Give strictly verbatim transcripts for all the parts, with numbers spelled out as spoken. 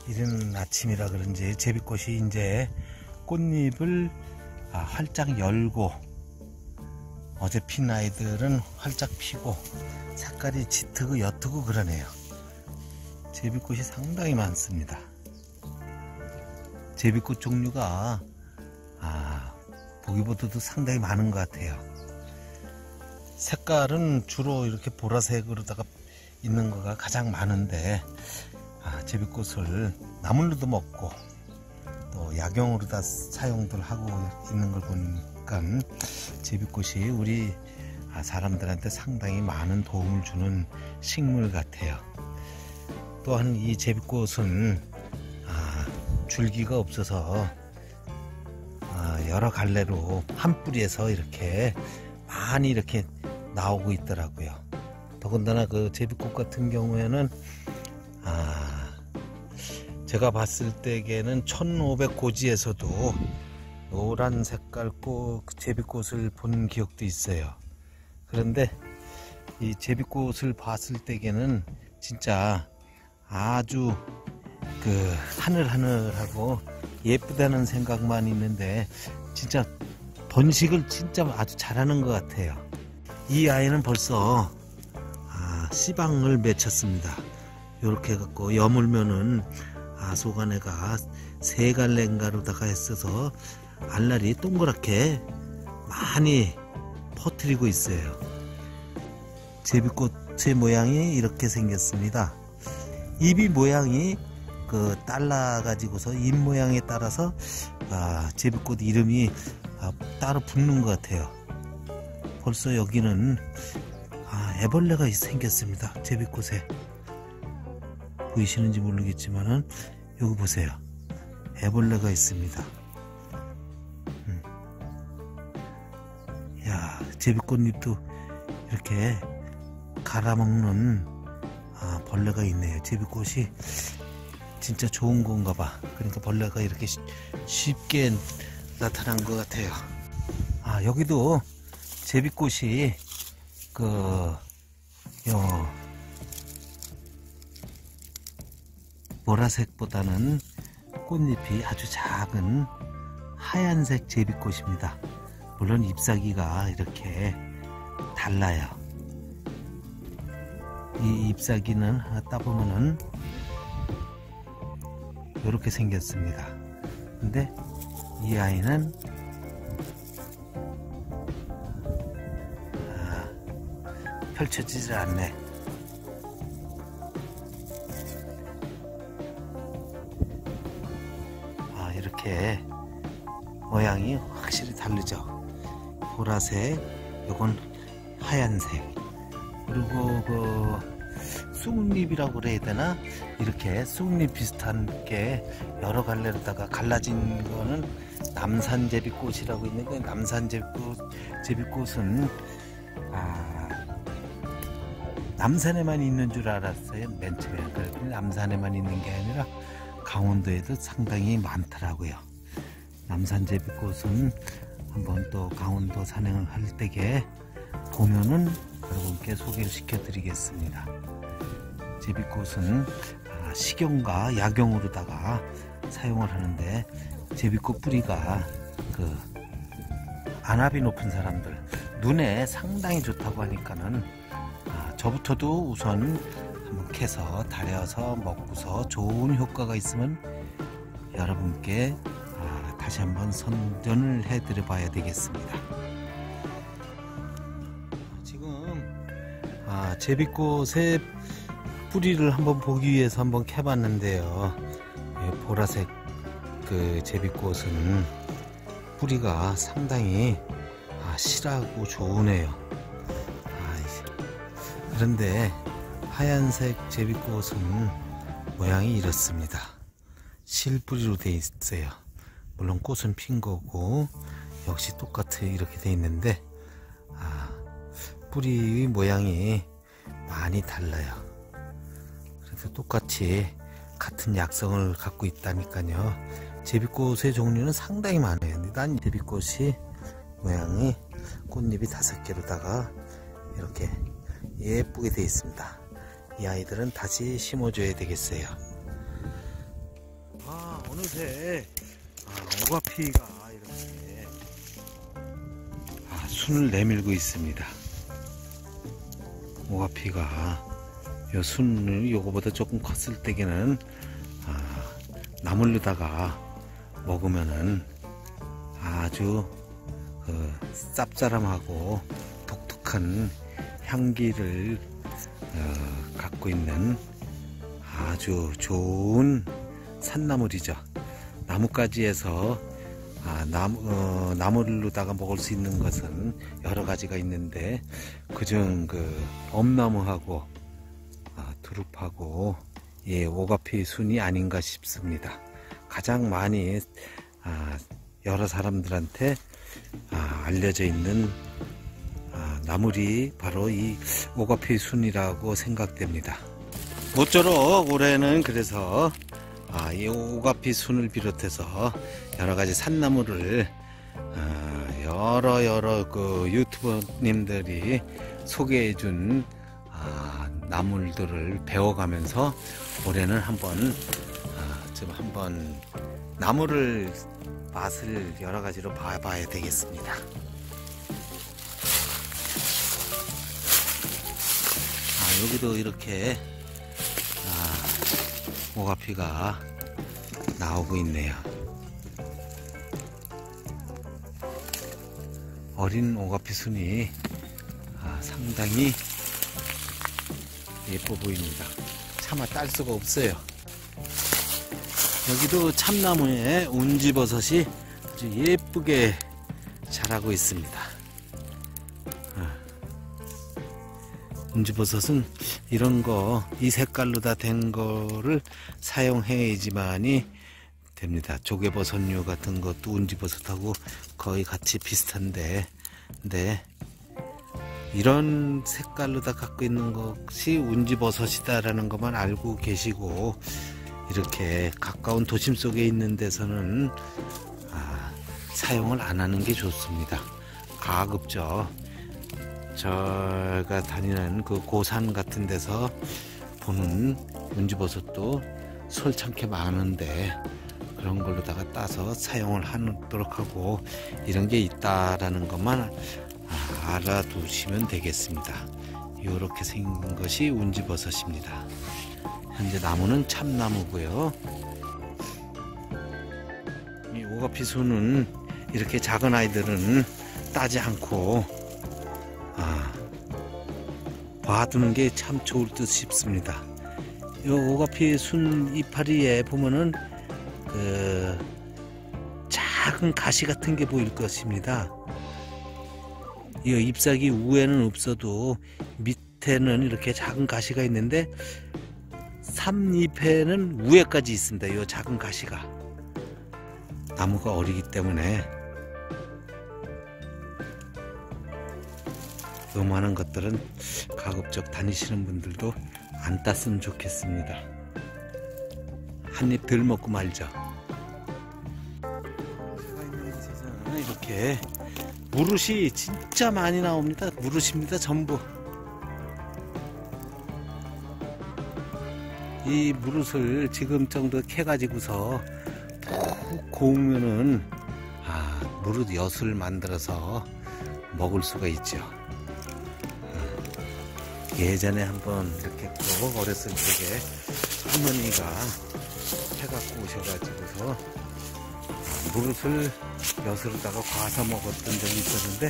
이른 아침이라 그런지 제비꽃이 이제 꽃잎을 아, 활짝 열고, 어제 핀 아이들은 활짝 피고 색깔이 짙고 옅고 그러네요. 제비꽃이 상당히 많습니다. 제비꽃 종류가 아, 보기보다도 상당히 많은 것 같아요. 색깔은 주로 이렇게 보라색으로다가 있는 거가 가장 많은데, 아, 제비꽃을 나물로도 먹고 또 약용으로 다 사용들 하고 있는 걸 보니까 제비꽃이 우리 사람들한테 상당히 많은 도움을 주는 식물 같아요. 또한 이 제비꽃은 아, 줄기가 없어서 아, 여러 갈래로 한 뿌리에서 이렇게 많이 이렇게 나오고 있더라고요. 더군다나 그 제비꽃 같은 경우에는 아, 제가 봤을 때에는 천오백 고지에서도 노란 색깔 꽃 제비꽃을 본 기억도 있어요. 그런데 이 제비꽃을 봤을 때에는 진짜 아주 그 하늘하늘하고 예쁘다는 생각만 있는데, 진짜 번식을 진짜 아주 잘하는 것 같아요. 이 아이는 벌써 아, 씨방을 맺혔습니다. 이렇게 해갖고 여물면은 아, 속안에가 세 갈래인가로다가 했어서 알알이 동그랗게 많이 퍼뜨리고 있어요. 제비꽃의 모양이 이렇게 생겼습니다. 잎이 모양이 그 달라 가지고서 잎 모양에 따라서 아, 제비꽃 이름이 아, 따로 붙는 것 같아요. 벌써 여기는 아, 애벌레가 생겼습니다. 제비꽃에 보이시는지 모르겠지만은 여기 보세요. 애벌레가 있습니다. 음. 야, 제비꽃잎도 이렇게 갈아먹는 아, 벌레가 있네요. 제비꽃이 진짜 좋은 건가 봐. 그러니까 벌레가 이렇게 쉬, 쉽게 나타난 것 같아요. 아, 여기도 제비꽃이 그 요 보라색보다는 꽃잎이 아주 작은 하얀색 제비꽃입니다. 물론 잎사귀가 이렇게 달라요. 이 잎사귀는 따보면은 이렇게 생겼습니다. 근데 이 아이는 아, 펼쳐지질 않네. 아, 이렇게 모양이 확실히 다르죠. 보라색, 요건 하얀색, 그리고 그 쑥잎이라고 그래야 되나? 이렇게 쑥잎 비슷한 게 여러 갈래로다가 갈라진 거는 남산제비꽃이라고 있는데, 남산제비꽃, 제비꽃은 아, 남산에만 있는 줄 알았어요. 맨 처음에. 그랬더니 남산에만 있는 게 아니라 강원도에도 상당히 많더라고요. 남산제비꽃은 한번 또 강원도 산행을 할 때에 보면은 여러분께 소개를 시켜 드리겠습니다. 제비꽃은 식용과 약용으로다가 사용을 하는데, 제비꽃 뿌리가 그 안압이 높은 사람들, 눈에 상당히 좋다고 하니까는 아, 저부터도 우선 한번 캐서 다려서 먹고서 좋은 효과가 있으면 여러분께 아, 다시 한번 선전을 해 드려 봐야 되겠습니다. 지금 아, 제비꽃의 뿌리를 한번 보기 위해서 한번 캐봤는데요. 보라색 그 제비꽃은 뿌리가 상당히 아, 실하고 좋으네요. 아, 그런데 하얀색 제비꽃은 모양이 이렇습니다. 실뿌리로 되어 있어요. 물론 꽃은 핀 거고 역시 똑같이 이렇게 되어 있는데 아, 뿌리 모양이 많이 달라요. 그래서 똑같이 같은 약성을 갖고 있다니까요. 제비꽃의 종류는 상당히 많아요. 난 제비꽃이 모양이 꽃잎이 다섯 개로다가 이렇게 예쁘게 되어 있습니다. 이 아이들은 다시 심어줘야 되겠어요. 어느새 아, 오가피가 이렇게 아, 순을 내밀고 있습니다. 오가피가 요 순을 요거보다 조금 컸을 때에는 아, 나물로다가 먹으면은 아주 그 쌉싸름하고 독특한 향기를 어, 갖고 있는 아주 좋은 산나물이죠. 나뭇가지에서 아, 나무, 어, 나물로다가 먹을 수 있는 것은 여러 가지가 있는데 그중 그 엄나무하고 아, 두릅하고 예, 오가피 순이 아닌가 싶습니다. 가장 많이 아, 여러 사람들한테 아, 알려져 있는 아, 나물이 바로 이 오가피 순이라고 생각됩니다. 모쪼록 올해는 그래서 아, 이 오가피 순을 비롯해서 여러 가지 산나물을 아, 여러 여러 그 유튜버님들이 소개해준 아, 나물들을 배워가면서 올해는 한번 아, 좀 한번 나물을 맛을 여러 가지로 봐봐야 되겠습니다. 아, 여기도 이렇게 아, 오가피가 나오고 있네요. 어린 오가피 순이 아, 상당히 예뻐 보입니다. 차마 딸 수가 없어요. 여기도 참나무에 운지버섯이 아주 예쁘게 자라고 있습니다. 운지버섯은 이런 거, 이 색깔로 다 된 거를 사용해야지만이 됩니다. 조개버섯류 같은 것도 운지버섯하고 거의 같이 비슷한데, 근데 이런 색깔로 다 갖고 있는 것이 운지버섯이다라는 것만 알고 계시고, 이렇게 가까운 도심 속에 있는 데서는 아, 사용을 안 하는 게 좋습니다. 가급적 제가 다니는 그 고산 같은 데서 보는 운지버섯도 솔창게 많은데 그런 걸로다가 따서 사용을 하도록 하고, 이런 게 있다라는 것만 아, 알아두시면 되겠습니다. 이렇게 생긴 것이 운지버섯입니다. 현재 나무는 참나무고요. 이 오가피 순은 이렇게 작은 아이들은 따지 않고 아, 봐두는 게 참 좋을 듯 싶습니다. 이 오가피 순 이파리에 보면은 그 작은 가시 같은 게 보일 것입니다. 이 잎사귀 위에는 없어도 밑에는 이렇게 작은 가시가 있는데 삼잎에는 위에까지 있습니다. 이 작은 가시가. 나무가 어리기 때문에 요만한 것들은 가급적 다니시는 분들도 안 땄으면 좋겠습니다. 한 입 덜 먹고 말죠. 제가 있는 곳에서는 이렇게 무릇이 진짜 많이 나옵니다. 무릇입니다. 전부. 이 무릇을 지금 정도 캐가지고서 푹 고우면은 아, 무릇 엿을 만들어서 먹을 수가 있죠. 예전에 한번 이렇게 꼭 어렸을 적에 할머니가 해갖고 오셔가지고서 무릇을 엿으로다가 과서 먹었던 적이 있었는데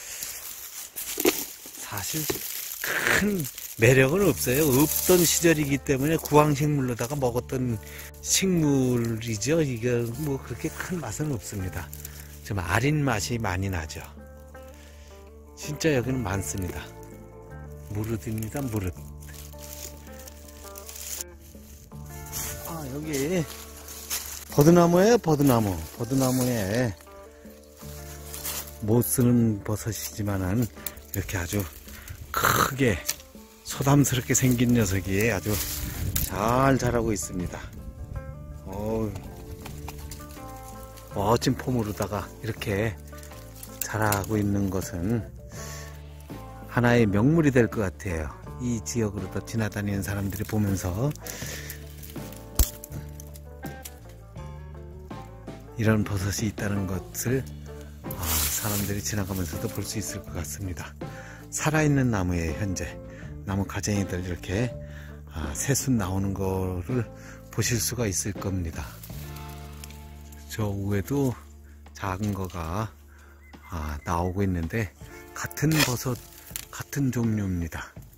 사실 큰 매력은 없어요. 없던 시절이기 때문에 구황식물로다가 먹었던 식물이죠. 이게 뭐 그렇게 큰 맛은 없습니다. 좀 아린 맛이 많이 나죠. 진짜 여기는 많습니다. 무릇입니다. 무릇. 아, 여기 버드나무예요. 버드나무. 버드나무에 못 쓰는 버섯이지만은 이렇게 아주 크게 소담스럽게 생긴 녀석이 아주 잘 자라고 있습니다. 오, 멋진 폼으로다가 이렇게 자라고 있는 것은 하나의 명물이 될 것 같아요. 이 지역으로도 지나다니는 사람들이 보면서 이런 버섯이 있다는 것을 아, 사람들이 지나가면서도 볼 수 있을 것 같습니다. 살아있는 나무에 현재 나무 가쟁이들 이렇게 아, 새순 나오는 거를 보실 수가 있을 겁니다. 저 위에도 작은 거가 아, 나오고 있는데 같은 버섯 같은 종류입니다.